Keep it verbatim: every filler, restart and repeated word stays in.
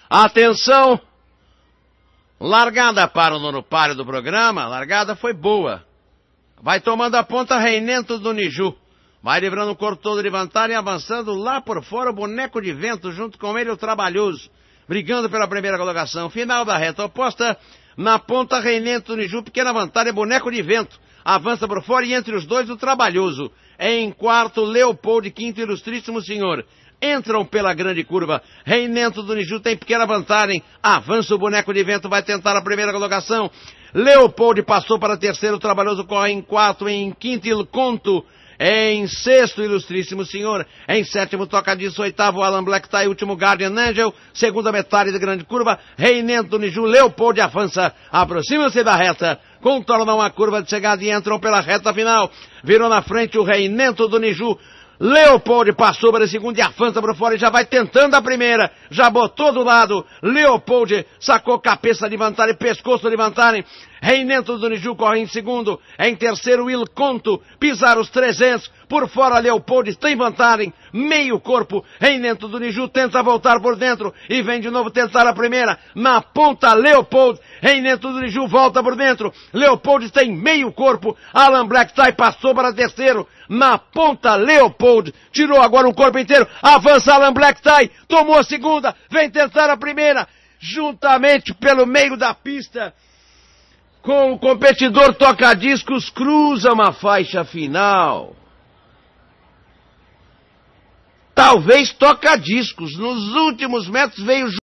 Atenção! Largada para o nono páreo do programa. Largada foi boa. Vai tomando a ponta Reinento do Niju. Vai livrando o corpo todo de vantagem, avançando lá por fora o Boneco de Vento, junto com ele o Trabalhoso, brigando pela primeira colocação. Final da reta oposta, na ponta Reinento do Niju, pequena vantagem, Boneco de Vento. Avança por fora e entre os dois o Trabalhoso. Em quarto, Leopold, quinto, Ilustríssimo Senhor. Entram pela grande curva. Reinento do Niju tem pequena vantagem. Avança o Boneco de Vento, vai tentar a primeira colocação. Leopold passou para terceiro, o Trabalhoso corre em quarto, em quinto, Il Conto. Em sexto, Ilustríssimo Senhor. Em sétimo, Toca Disso. Oitavo, Alan Black Tie. Último, Guardian Angel. Segunda metade da grande curva. Reinento do Niju. Leopold avança. Aproxima-se da reta. Contorna uma curva de chegada e entram pela reta final. Virou na frente o Reinento do Niju. Leopold passou para a segunda e avança para fora e já vai tentando a primeira. Já botou do lado. Leopold sacou cabeça de vantagem, pescoço de vantagem. Reinento do Niju corre em segundo. Em terceiro, Il Conto. Pisar os trezentos. Por fora, Leopold tem vantagem. Meio corpo. Reinento do Niju tenta voltar por dentro. E vem de novo tentar a primeira. Na ponta, Leopold. Reinento do Niju volta por dentro. Leopold tem meio corpo. Alan Black Tie passou para terceiro. Na ponta, Leopold. Tirou agora um corpo inteiro. Avança Alan Black Tie. Tomou a segunda. Vem tentar a primeira. Juntamente pelo meio da pista. Com o competidor Toca-Discos, cruza uma faixa final. Talvez Toca-Discos. Nos últimos metros veio